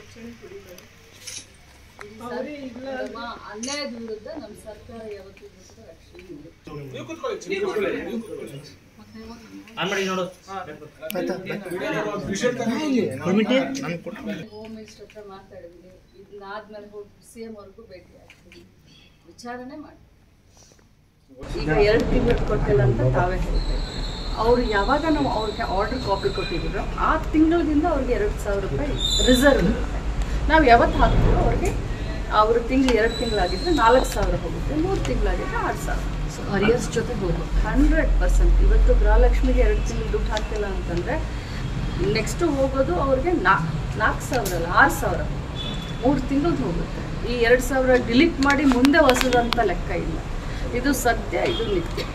ಅನ್ಯಾಯದ ವಿರುದ್ಧ ನಮ್ಮ ಸರ್ಕಾರ ಯಾವತ್ತೂ ರಕ್ಷಣೆ ಹೋಮ್ ಮಿನಿಸ್ಟರ್ ಹತ್ರ ಮಾತಾಡಿದ್ವಿ. ಇದನ್ನಾದ್ಮೇಲೆ ಹೋಗಿ CM ಅವ್ರಿಗೂ ಭೇಟಿ ಆಗ್ತೀವಿ, ವಿಚಾರಣೆ ಮಾಡಿ. ಈಗ 2 ತಿಂಗಳು ಕೊಟ್ಟಿಲ್ಲ ಅಂತ ತಾವೇ ಹೇಳ್ತೇವೆ. ಅವರು ಯಾವಾಗ ನಾವು ಅವ್ರಿಗೆ ಆರ್ಡರ್ ಕಾಪಿ ಕೊಟ್ಟಿದ್ದೀರೋ ಆ ತಿಂಗಳಿಂದ ಅವ್ರಿಗೆ 2,000 ರೂಪಾಯಿ ರಿಸರ್ವ್ ಇರುತ್ತೆ. ನಾವು ಯಾವತ್ತು ಹಾಕ್ತೀವೋ ಅವ್ರಿಗೆ ಅವರು ತಿಂಗಳು 2 ತಿಂಗಳಾಗಿದ್ದರೆ 4,000 ಹೋಗುತ್ತೆ, 3 ತಿಂಗಳಾಗಿದ್ದರೆ 6,000. ಸೊ ಅರಿಯರ್ಸ್ ಜೊತೆ ಹೋಗುತ್ತೆ 100%. ಇವತ್ತು ಗೃಹಲಕ್ಷ್ಮಿಗೆ 2 ತಿಂಗಳು ದುಡ್ಡು ಹಾಕಿಲ್ಲ ಅಂತಂದರೆ ನೆಕ್ಸ್ಟು ಹೋಗೋದು ಅವ್ರಿಗೆ 4,000 ಅಲ್ಲ 6,000, 3 ತಿಂಗಳದ್ದು ಹೋಗುತ್ತೆ. ಈ 2,000 ಡಿಲೀಟ್ ಮಾಡಿ ಮುಂದೆ ಹೊಸದಂತ ಲೆಕ್ಕ ಇಲ್ಲ. ಇದು ಸತ್ಯ, ಇದು ನಿತ್ಯ.